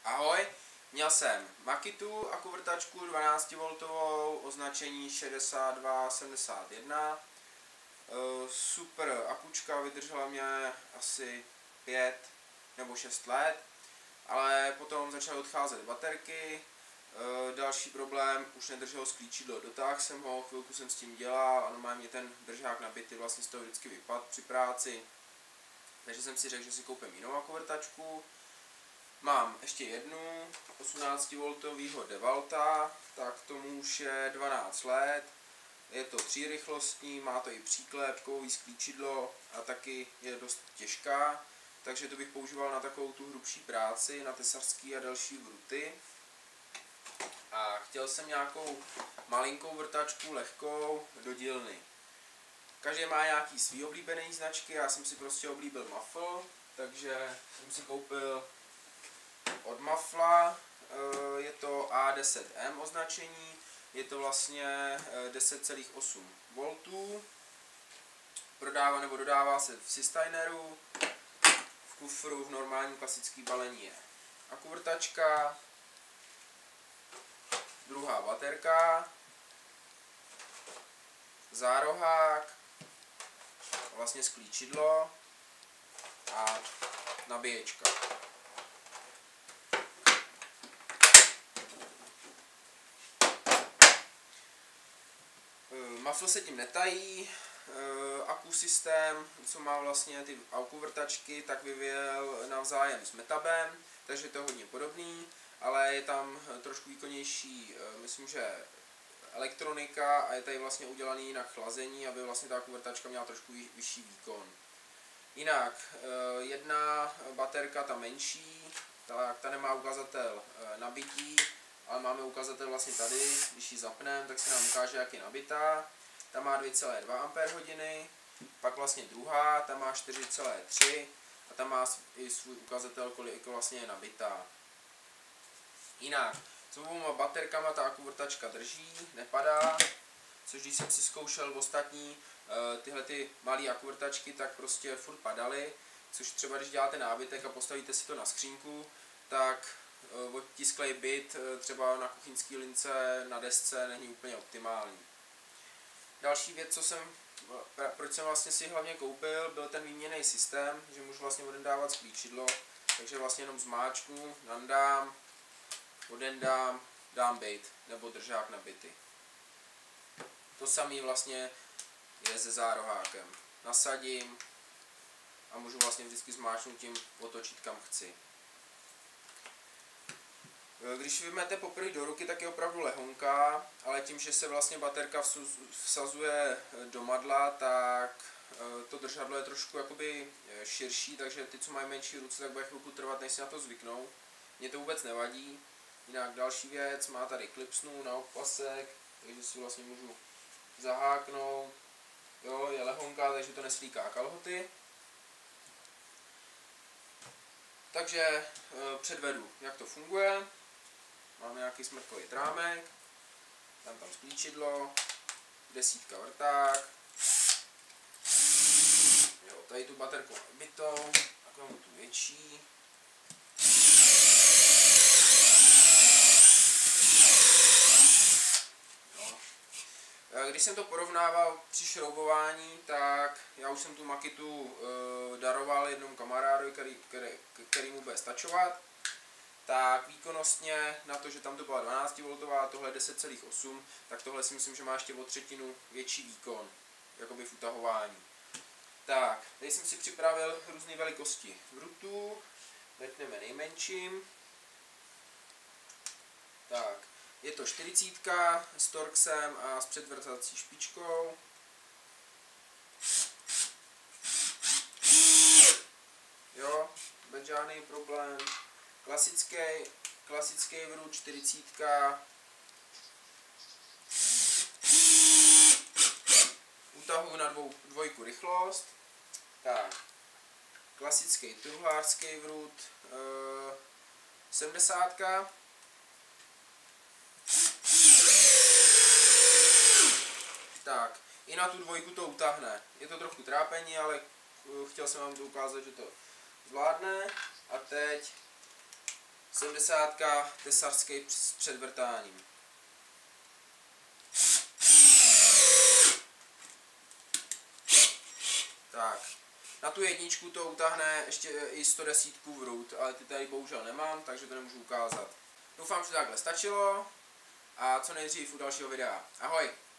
Ahoj, měl jsem Makitu akuvrtačku 12V označení 6271. Super akučka, vydržela mě asi 5 nebo 6 let, ale potom začaly odcházet baterky. Další problém, už nedrželo sklíčidlo, dotáhl jsem ho, chvilku jsem s tím dělal a normálně ten držák nabitý vlastně z toho vždycky vypadl při práci. Takže jsem si řekl, že si koupím jinou akuvrtačku. Mám ještě jednu 18V DeWalta, tak tomu už je 12 let. Je to 3rychlostní, má to i příklep, kovový sklíčidlo a taky je dost těžká. Takže to bych používal na takovou tu hrubší práci, na tesařský a další vruty. A chtěl jsem nějakou malinkou vrtačku, lehkou, do dílny. Každý má nějaký svý oblíbený značky, já jsem si prostě oblíbil Muffle, takže jsem si koupil od Muffla, je to A10M označení, je to vlastně 10,8 V, prodává nebo dodává se v Systaineru, v kufru v normálním klasickém balení je akuvrtačka, druhá baterka, zárohák, vlastně sklíčidlo a nabíječka. Muffle se tím netají, Akku systém, co má vlastně ty akuvrtačky, tak vyvíjel navzájem s Metabem, takže to je hodně podobný, ale je tam trošku výkonnější, myslím, že elektronika a je tady vlastně udělaný na chlazení, aby vlastně ta akuvrtačka měla trošku vyšší výkon. Jinak, jedna baterka, ta menší, ta nemá ukazatel nabití, ale máme ukazatel vlastně tady, když ji zapneme, tak se nám ukáže, jak je nabitá. Ta má 2,2 Ah, pak vlastně druhá, ta má 4,3 a ta má i svůj ukazatel, kolik vlastně je nabitá. Jinak, s oboma baterkama ta akuvrtačka drží, nepadá, což když jsem si zkoušel v ostatní tyhle ty malé akuvrtačky, tak prostě furt padaly, což třeba když děláte nábytek a postavíte si to na skřínku, tak odtisklej bit třeba na kuchyňské lince, na desce není úplně optimální. Další věc, proč jsem vlastně si hlavně koupil, byl ten výměnný systém, že můžu vlastně odendávat sklíčidlo, takže vlastně jenom zmáčknu, nandám, odendám, dám bejt nebo držák na bity. To samé vlastně je se zárohákem. Nasadím a můžu vlastně vždycky zmáčknout tím otočit kam chci. Když vymete poprvé do ruky, tak je opravdu lehonká, ale tím, že se vlastně baterka vsazuje do madla, tak to držadlo je trošku jakoby širší, takže ty, co mají menší ruce, tak bude chvilku trvat, než si na to zvyknou. Mně to vůbec nevadí. Jinak další věc, má tady klipsnu na opasek, takže si vlastně můžu zaháknout. Jo, je lehonká, takže to neslíká kalhoty. Takže předvedu, jak to funguje. Máme nějaký smrkový trámek, tam sklíčidlo, 10 vrták. Jo, tady tu baterku nabitou, takovou tu větší. Jo. Když jsem to porovnával při šroubování, tak já už jsem tu Makitu daroval jednomu kamarádovi, který mu bude stačovat. Tak výkonnostně na to, že tam to byla 12V a tohle 10,8, tak tohle si myslím, že má ještě o třetinu větší výkon, jakoby v utahování. Tak, tady jsem si připravil různé velikosti vrutů, začneme nejmenším. Tak, je to 40 s torxem a s předvrtací špičkou. Jo, bez žádný problém. Klasický vrut 40. Utahuji na dvojku rychlost. Tak. Klasický truhlářský vrut 70. Tak. I na tu dvojku to utáhne. Je to trochu trápení, ale chtěl jsem vám to ukázat, že to zvládne. A teď 70 tesařský s předvrtáním. Tak, na tu jedničku to utáhne ještě i 110 vrut, ale ty tady bohužel nemám, takže to nemůžu ukázat. Doufám, že takhle stačilo a co nejdřív u dalšího videa. Ahoj!